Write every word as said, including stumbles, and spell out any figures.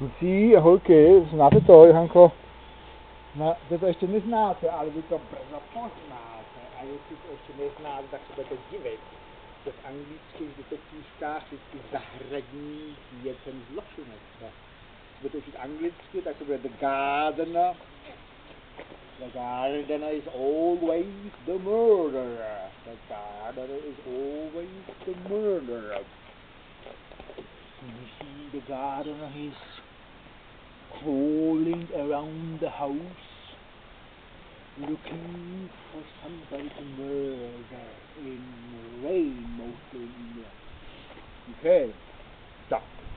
Kluci a holky, znáte to, Johanko? No, vy to ještě neznáte, ale vy to brzo poznáte. A jestli to ještě neznáte, tak se budete divit. To v anglických detektivkách vždycky zahradník je ten zločinec. Budete učit anglicky, tak to bude the gardener. The gardener is always the murderer. The gardener is always the murderer. You see the gardener, he's crawling around the house, looking for somebody to murder in rain, mostly in England. Okay, stop.